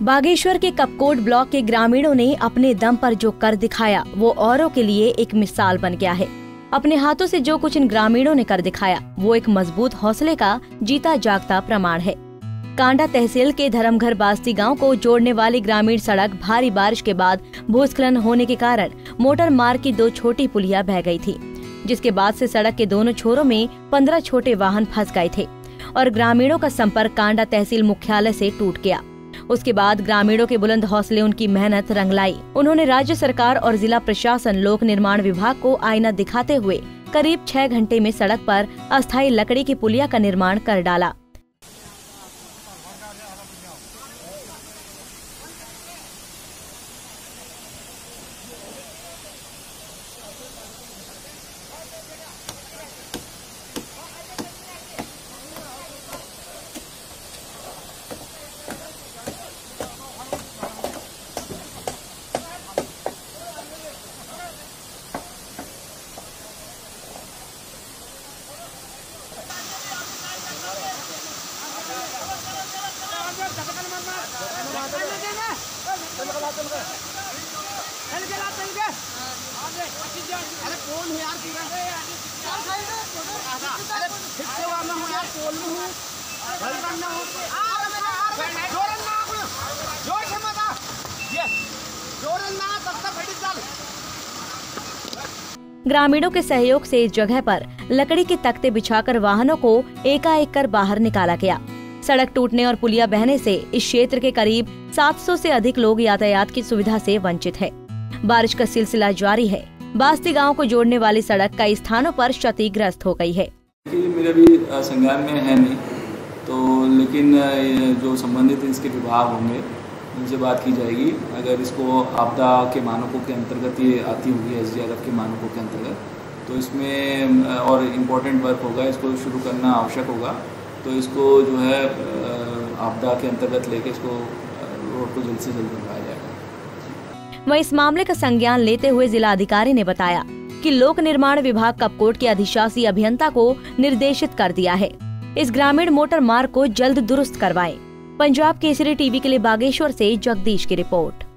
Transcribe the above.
बागेश्वर के कपकोट ब्लॉक के ग्रामीणों ने अपने दम पर जो कर दिखाया वो औरों के लिए एक मिसाल बन गया है। अपने हाथों से जो कुछ इन ग्रामीणों ने कर दिखाया वो एक मजबूत हौसले का जीता जागता प्रमाण है। कांडा तहसील के धर्मघर बास्ती गांव को जोड़ने वाली ग्रामीण सड़क भारी बारिश के बाद भूस्खलन होने के कारण मोटर मार्ग की 2 छोटी पुलिया बह गई थी, जिसके बाद से सड़क के दोनों छोरों में 15 छोटे वाहन फंस गए थे और ग्रामीणों का संपर्क कांडा तहसील मुख्यालय से टूट गया। उसके बाद ग्रामीणों के बुलंद हौसले, उनकी मेहनत रंग लाई। उन्होंने राज्य सरकार और जिला प्रशासन, लोक निर्माण विभाग को आईना दिखाते हुए करीब 6 घंटे में सड़क पर अस्थायी लकड़ी की पुलिया का निर्माण कर डाला। ग्रामीणों के सहयोग से इस जगह पर लकड़ी के तख्ते बिछाकर वाहनों को एकाएक कर बाहर निकाला गया। सड़क टूटने और पुलिया बहने से इस क्षेत्र के करीब 700 से अधिक लोग यातायात की सुविधा से वंचित है। बारिश का सिलसिला जारी है। बास्ती गांव को जोड़ने वाली सड़क कई स्थानों पर क्षतिग्रस्त हो गई है। मेरे भी संज्ञान में है नहीं तो, लेकिन जो संबंधित इसके विभाग होंगे उनसे बात की जाएगी। अगर इसको आपदा के मानकों के अंतर्गत ये आती होगी, SDRF के मानकों के अंतर्गत, तो इसमें और इम्पोर्टेंट वर्क होगा, इसको शुरू करना आवश्यक होगा। तो इसको जो है आपदा के अंतर्गत लेके इसको रोड को जल्द से जल्द बनवाया जाएगा। वहीं इस मामले का संज्ञान लेते हुए जिला अधिकारी ने बताया कि लोक निर्माण विभाग कपकोट के अधिशासी अभियंता को निर्देशित कर दिया है इस ग्रामीण मोटर मार्ग को जल्द दुरुस्त करवाएं। पंजाब केसरी टीवी के लिए बागेश्वर से जगदीश की रिपोर्ट।